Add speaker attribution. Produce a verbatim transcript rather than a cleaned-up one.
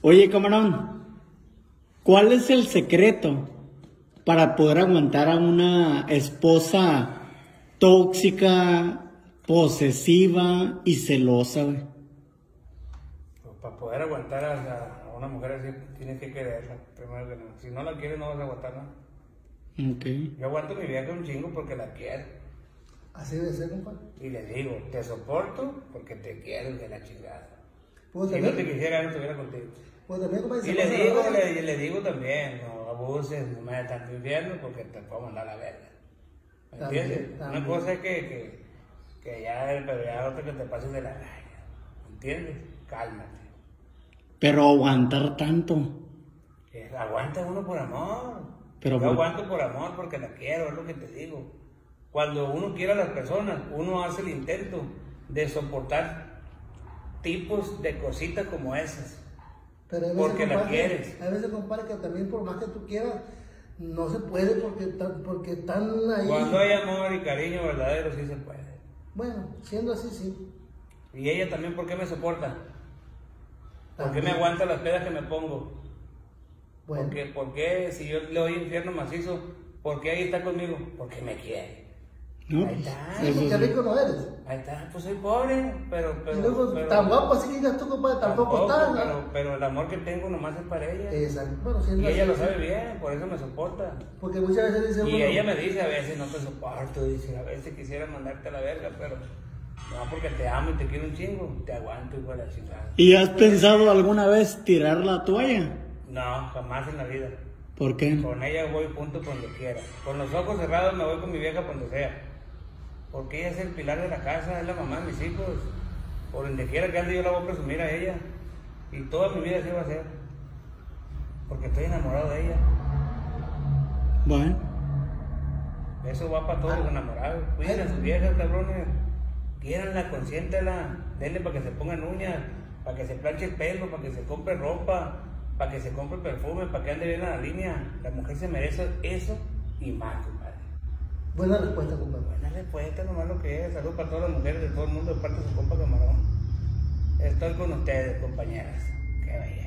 Speaker 1: Oye, camarón, ¿cuál es el secreto para poder aguantar a una esposa tóxica, posesiva y celosa, güey?
Speaker 2: Pues para poder aguantar a, a una mujer así, tienes que quererla, primero que nada. Si no la quieres, no vas a aguantar nada.
Speaker 1: Okay.
Speaker 2: Yo aguanto mi vieja un chingo porque la quiero.
Speaker 3: Así debe ser, compadre.
Speaker 2: Y le digo, te soporto porque te quiero de la chingada.
Speaker 3: Pues
Speaker 2: Si
Speaker 3: también,
Speaker 2: no te quisiera, no estuviera contigo.
Speaker 3: pues también, compadre,
Speaker 2: Y
Speaker 3: se
Speaker 2: le
Speaker 3: pasa
Speaker 2: digo,
Speaker 3: la
Speaker 2: le,
Speaker 3: verga.
Speaker 2: y le digo también, no abuses, no me hagas tanto infierno porque te puedo mandar a la verga. ¿Me
Speaker 3: También,
Speaker 2: entiendes?
Speaker 3: también.
Speaker 2: Una cosa es que, que, que ya, pero ya otra que te pases de la raya. ¿Me entiendes? Cálmate.
Speaker 1: Pero aguantar tanto.
Speaker 2: Que aguanta uno por amor.
Speaker 1: Pero
Speaker 2: Yo
Speaker 1: por-
Speaker 2: aguanto por amor porque la quiero, es lo que te digo. Cuando uno quiere a las personas, uno hace el intento de soportar tipos de cositas como esas.
Speaker 3: Pero hay veces,
Speaker 2: Porque la
Speaker 3: compadre,
Speaker 2: quieres.
Speaker 3: Hay veces, compadre, que también por más que tú quieras, no se puede porque, tan- porque están ahí.
Speaker 2: Cuando hay amor y cariño verdadero, sí se puede.
Speaker 3: Bueno, siendo así, sí.
Speaker 2: Y ella también, ¿por qué me soporta? ¿Por qué
Speaker 3: También.
Speaker 2: me aguanta las pedas que me pongo?
Speaker 3: Bueno,
Speaker 2: ¿Por qué, por qué si yo le doy infierno macizo, por qué ahí está conmigo? Porque me quiere.
Speaker 1: ¿No?
Speaker 2: Ahí
Speaker 1: Pues,
Speaker 2: está.
Speaker 3: sí,
Speaker 1: eso
Speaker 3: porque
Speaker 1: sí.
Speaker 3: rico no eres.
Speaker 2: Ahí está, pues soy pobre, pero... pero
Speaker 3: y luego,
Speaker 2: pero-
Speaker 3: tan guapo así que digas tú, compadre, tampoco, está. ¿no?
Speaker 2: pero, pero el amor que tengo nomás es para ella.
Speaker 3: Exacto. Bueno, siendo
Speaker 2: Y ella
Speaker 3: así,
Speaker 2: lo
Speaker 3: sí.
Speaker 2: sabe bien, por eso me soporta.
Speaker 3: Porque muchas veces dice
Speaker 2: Y
Speaker 3: uno,
Speaker 2: ella me dice a veces, no te soporto, dice, a veces quisiera mandarte a la verga, pero no, porque te amo y te quiero un chingo, te aguanto igual a la chingada.
Speaker 1: ¿Y has pensado alguna vez tirar la toalla?
Speaker 2: No, jamás en la vida.
Speaker 1: ¿Por qué?
Speaker 2: Con ella voy punto donde quiera. Con los ojos cerrados me voy con mi vieja donde sea. Porque ella es el pilar de la casa, es la mamá de mis hijos. Por donde quiera que ande yo la voy a presumir a ella. Y toda mi vida así va a ser. Porque estoy enamorado de ella.
Speaker 1: Bueno,
Speaker 2: Eso va para todos los enamorados. Cuiden a sus viejas, cabrones. Quiéranla, consiéntela. Denle para que se pongan uñas, para que se planche el pelo, para que se compre ropa, para que se compre perfume, para que ande bien a la línea. La mujer se merece eso y más, compadre.
Speaker 3: buena respuesta, compadre.
Speaker 2: Buena respuesta, nomás lo que es. Salud para todas las mujeres de todo el mundo de parte de su compa Camarón. Estoy con ustedes, compañeras. Qué bella.